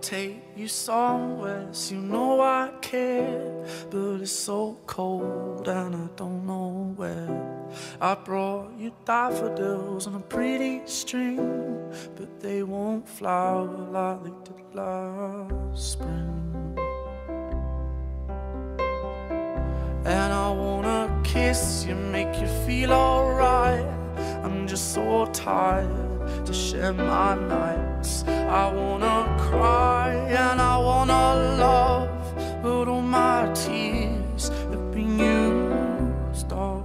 take you somewhere, so you know I care. But it's so cold and I don't know where. I brought you daffodils on a pretty string, but they won't flower like they did last spring. And I wanna kiss you, make you feel alright. I'm just so tired to share my nights. I wanna cry and I wanna love, but all my tears have been used up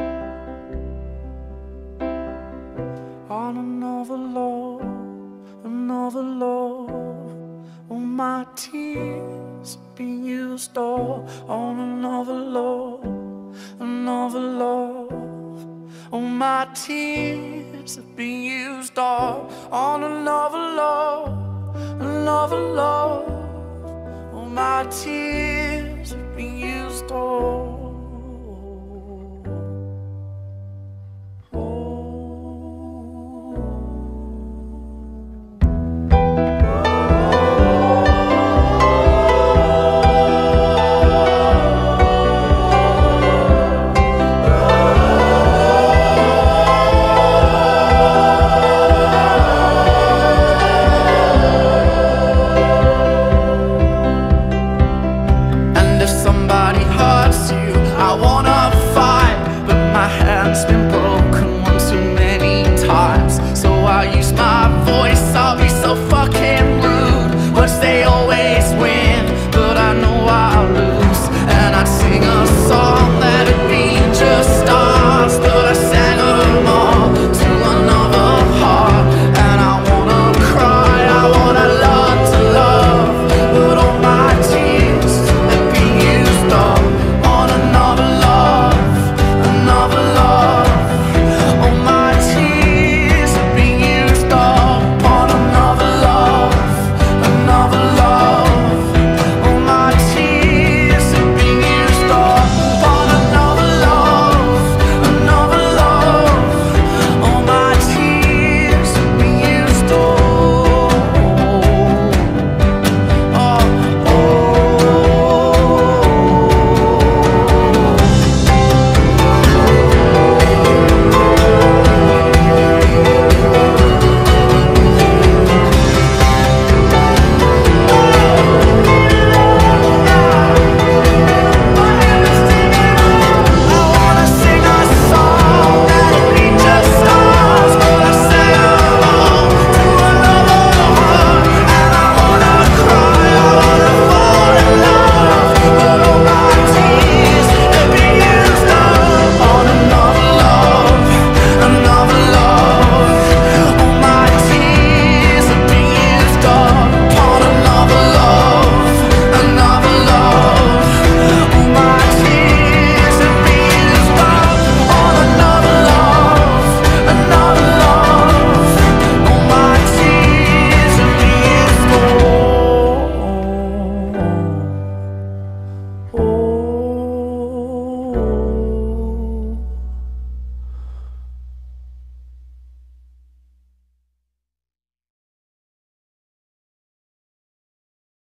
on another love, another love. All my tears have been used up on another love, another love. All my tears have been used up on another love, another love. All my tears have been used up. I wanna fight, but my hand's been broken one too many times, so I use my